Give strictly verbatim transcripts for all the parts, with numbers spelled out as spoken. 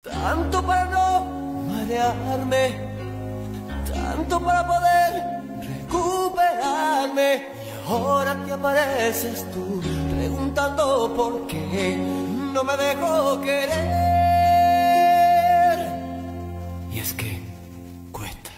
Tanto para no marearme, tanto para poder recuperarme. Y ahora que apareces tú preguntando por qué no me dejo querer. Y es que cuesta.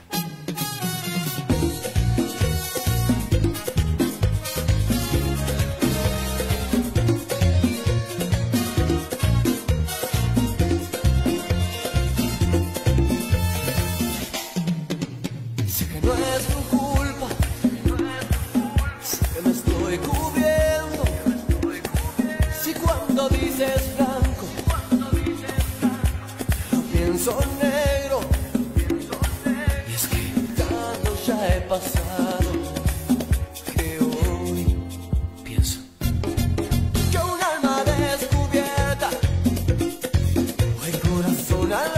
Sé que no es tu culpa, sé que me estoy cubriendo. Si cuando dices blanco, lo pienso negro. Y es que tanto ya he pasado que hoy pienso que un alma descubierta o el corazón al